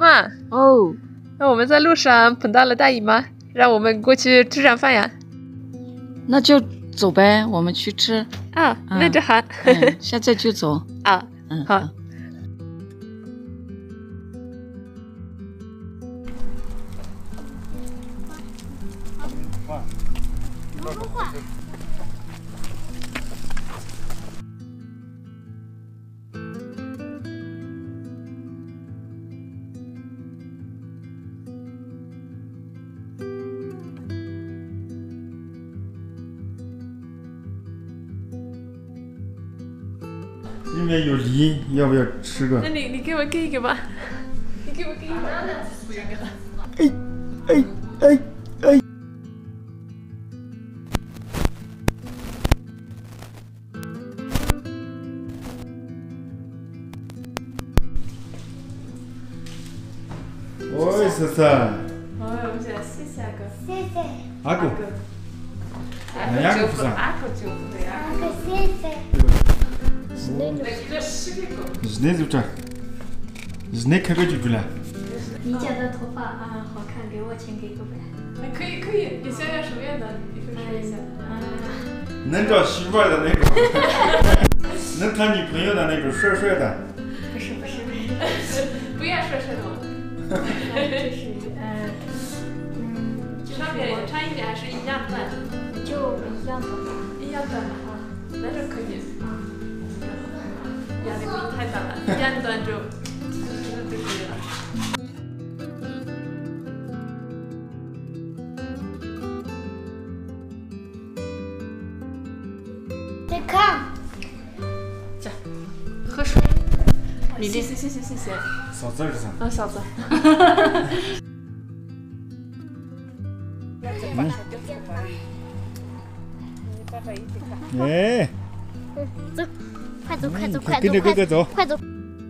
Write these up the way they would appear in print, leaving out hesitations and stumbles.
妈， 哦， 那我们在路上碰到了大姨妈，让我们过去吃上饭呀。 那就走呗，我们去吃。 啊，那就好。 现在就走。 啊，好。 里面有梨，要不要吃个？ 那你给我给一个吧，你给我给一个。 哎！喂，婶婶。 我们现在谢谢阿哥。 谢谢。 阿哥。 阿哥就不会啊。 阿哥谢谢。 现在现在开个酒了。 你剪的头发啊，好看，给我请给个呗。 可以，你想要什么样的？你分说一下。 能找媳妇儿的那种，能谈女朋友的那种帅帅的。 不是， 不要帅帅的吗？ 就是上面长一点还是一样短？ 就一样的。 一样短的啊，那就可以。压力不太大了，一样短就可以了。 再看。 这，喝水。米粒，谢谢。 嫂子儿子。 啊，嫂子。 哎。 走，快走， 跟着哥哥走。 快走。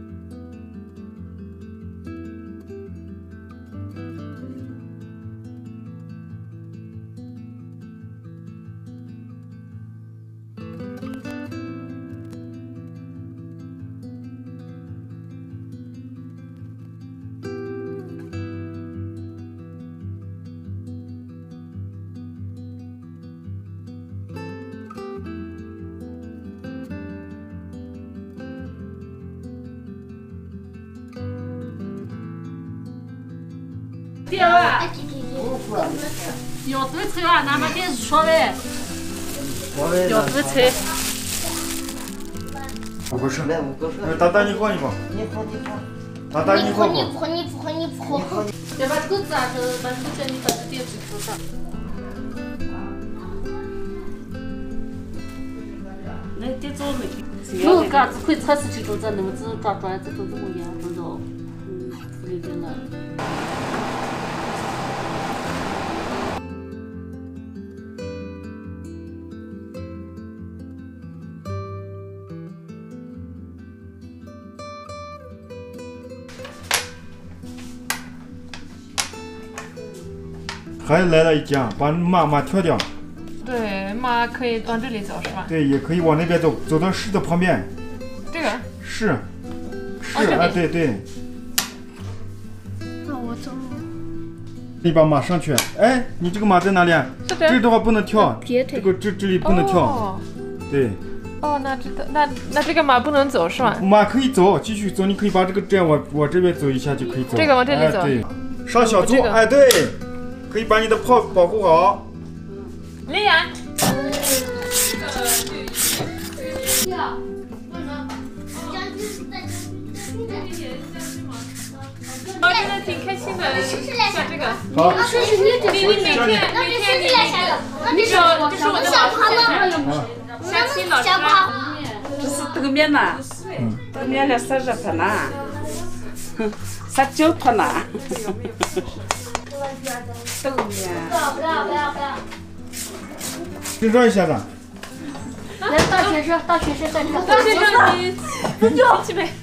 爹啊，要对菜啊，哪怕电视说呗。要对菜。 5个是。大你喝一喝。大你喝。 你喝。 要把狗子啊，是把狗叫你把这电视收上。那点早没。我嘎子会测试这种在那么子抓这种怎么样？不知道。有点难。 还来了一家，把马挑掉。 对，马可以往这里走是吧？ 对，也可以往那边走，走到市的旁边。 这个？ 是啊，对。 那我走。 你把马上去。哎，你这个马在哪里啊？这的话不能跳，这里不能跳。对。 哦，那这个马不能走是吧？ 马可以走，继续走，你可以把这个这样往这边走一下就可以走。 这个往这里走。 对。上小座，哎对，可以把你的炮保护好。 李阳。我真的挺开心的，像这个。 好。 你每天你说这是我的老师，下期老师。 这是这个面呐，这个面来撒热盘呐，撒焦团呐。豆面。 不要。 介绍一下子。 来，大学生， 你就去呗。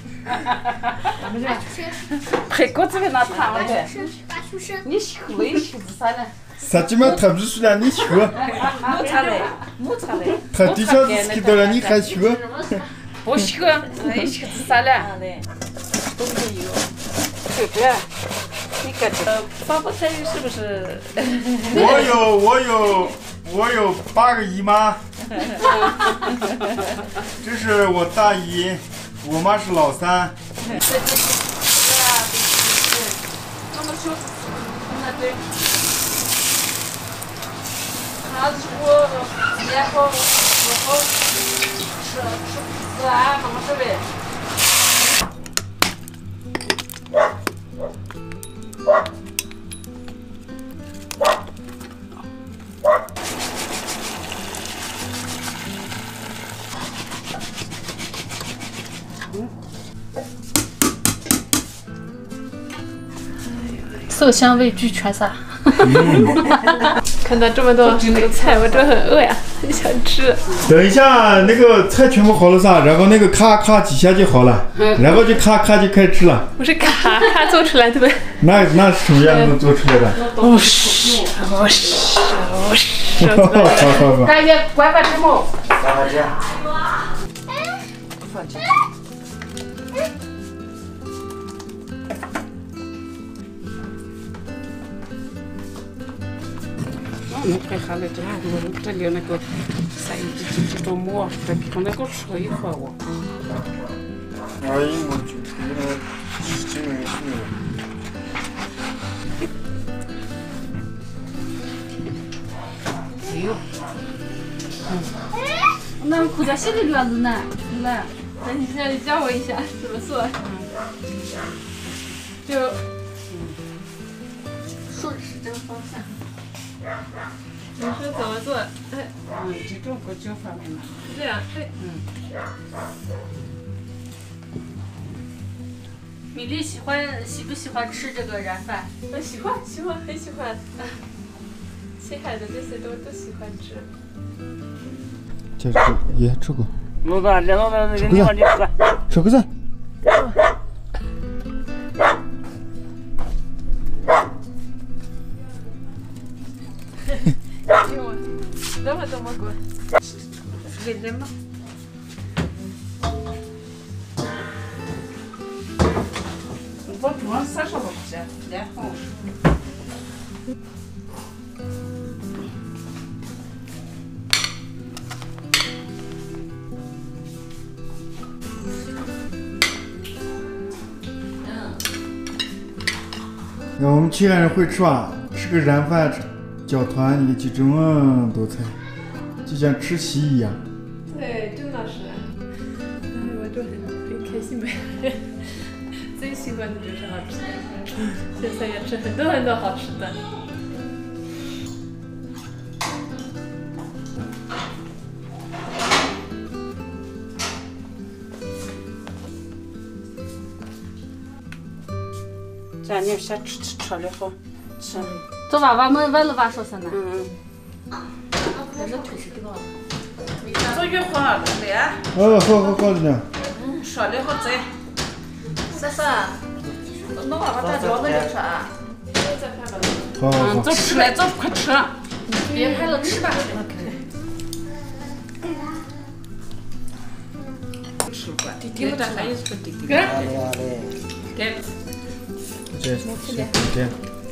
配锅子给那烫了呗。 大学生。 你修嘞修子啥呢？ 啥鸡嘛特别熟了，你修。 木材嘞。 他底下子给到了，你还修？ 不修，那修子啥嘞？都没有，对不对？ 你看这个发不菜是不是？ 我有8个姨妈，这是我大姨，我妈是老三。 他是我然后吃啊，那么这边。 色香味俱全噻。看到这么多菜，我真的很饿呀，很想吃。 等一下，那个菜全部好了噻，然后那个咔咔几下就好了，然后就咔咔就开始吃了。 不是咔咔做出来的呗？ 那是什么样子做出来的？ 哦是。 大爷，关把这门。给下来这里那个塞这种馍，这从那个车一会儿我。 哎呀，我就这个哎呦， 那苦在心里边子呢，来，那你现在教我一下怎么做？就顺时针方向。你说怎么做？ 这种个就方便了。 这样， 米粒喜不喜欢吃这个燃饭？ 我喜欢，很喜欢。青海的这些都喜欢吃。 这个也这个。 老大，这个地方你吃。 这个噻。 这么滚。 给人吗？我煮了30多只，然后。 我们青海人会吃吧？吃个燃饭搅团，你就这么多菜，就像吃席一样。 对，真的是。我就很开心呗。最喜欢的就是好吃的，现在也吃很多好吃的。 这你先吃了好，吃。 这娃娃们问了娃说啥呢？ 做月花了来。 好的呢。 说了好再。 那娃娃大脚那就吃啊。 好。 走吃来，走快吃。 别拍了，吃吧。 吃过，弟们这还有个弟弟。对。 这。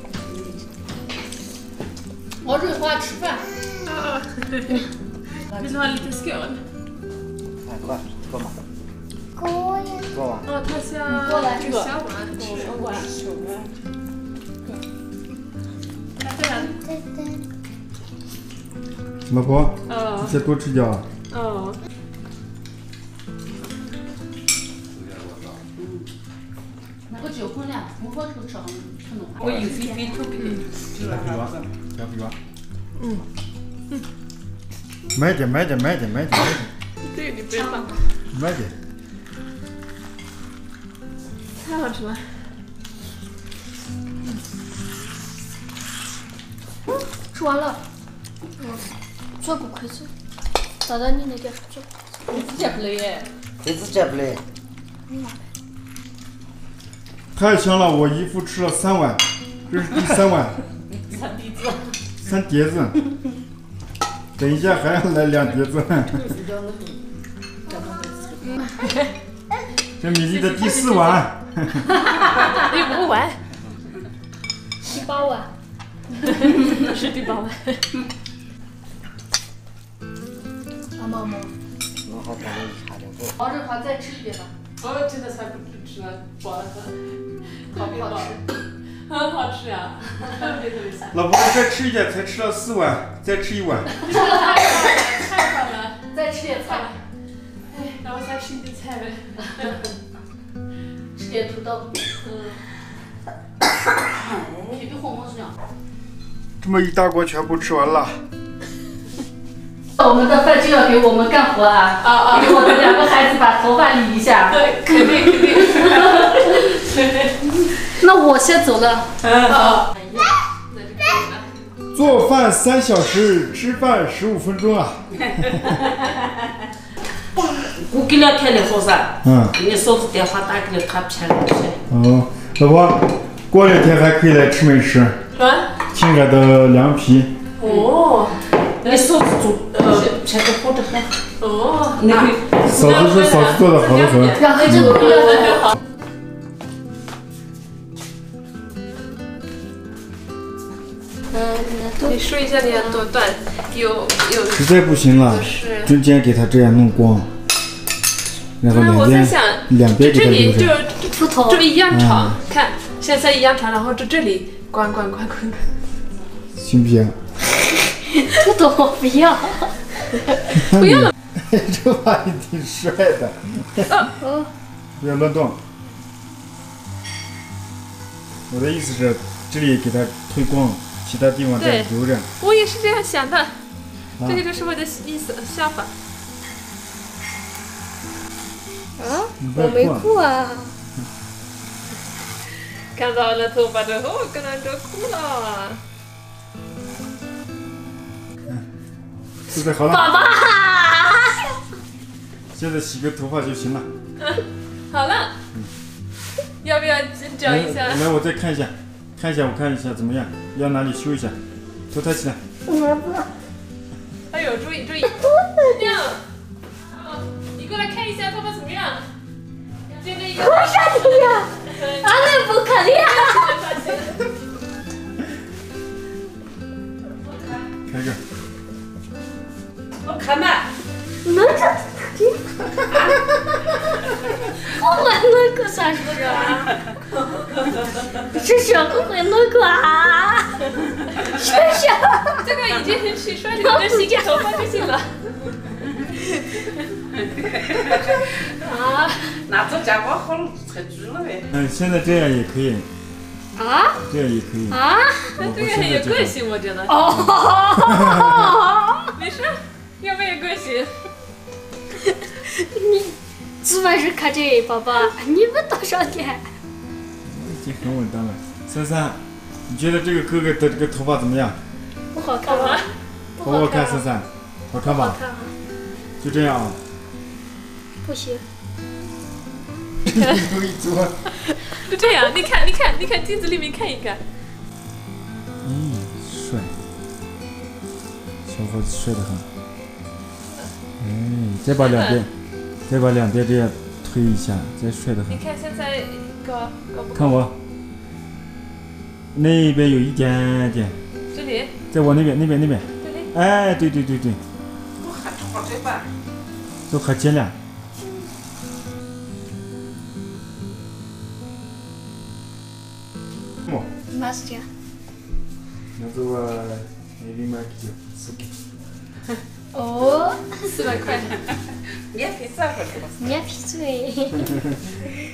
我瑞花吃饭。Vill du ha lite skål? Kom. Ja, ta sig小碗。 老婆，你再多吃点。 那个酒混了，我好吃很浓。我有飞出去。 加肥吧。买点。 这个你别放。 买点。 太好吃了。吃完了。这不亏吃。找到你那个这。 筷子夹不来耶。 筷子夹不来。 太香了，我姨夫吃了3碗，这是第3碗。3碟子。等一下还要来2碟子。这米粒的第4碗。 第5碗。 第8碗。 是第8碗。 妈妈吗？ 我好感觉差点多。 熬这块再吃一点吧。 我这个才不吃了，饱了很， 好吃， 很好吃呀，特别香。 老婆再吃一点，才吃了4碗，再吃1碗。 你说太快了， 再吃点菜， 哎，然后再吃一点菜呗。 吃点土豆。皮皮红红是这样。 这么一大锅全部吃完了。 我们的饭就要给我们干活啊！给我的2个孩子把头发理一下。 对，肯定。 那我先走了。 好。 做饭3小时，吃饭15分钟啊。 我给了开的好噻。给你嫂子电话打给了，他骗我去。 哦，老婆，过2天还可以来吃美食。 什么？ 亲爱的凉皮。 哦。你嫂子做骗的好得很。 哦。 那个嫂子说嫂子做的好得很。 2个这个不要好。你说一下你要多短，有。 实在不行了，中间给它这样弄光，然后两边给它留着。 秃头。这一样长，看现在一样长，然后这里关。 行不行？ 秃头我不要。 不要了。 这把你挺帅的。不要乱动。我的意思是，这里给它推光。其他地方再留着。 我也是这样想的，这个就是我的意思想法。 啊，我没哭啊！ 看到了头发之后，可能就哭了。 现在好了。 爸爸。 现在洗个头发就行了。 好了。要不要教一下？ 来，我再看一下。我看一下怎么样？要哪里修一下？头抬起来。 哎呦，注意！亮，你过来看一下头发怎么样？这个有。 为啥这样？那不可能。 开个。 我看嘛。 能这？我那个啥是啊？是小哥会那个啊？是。 这个已经很洗刷你的洗头发就行了。 啊？ 那这家伙好才知了呗。 现在这样也可以。 啊？ 这样也可以。 啊？ 那这个很有个性，我觉得。没事，有没有个性？ 你吃饭时看这，爸爸，你们多少钱？ 已经很稳当了。珊，你觉得这个哥哥的这个头发怎么样？ 不好看吗？ 好不好看？珊，好看吧？ 好看啊。 就这样啊。 不行。 有一桌。 就这样，你看镜子里面看一看。 帅，小伙子帅得很。再把两边这样推一下，再帅得很。 你看现在高不高？ 看我，那边有一点点。 这里。 在我那边。 这里。 哎，对。 我还长这吧。 都还尖亮。 嘛是这样。 那这个那里面就4个。 哦。 400块。 免费3个。 免费税。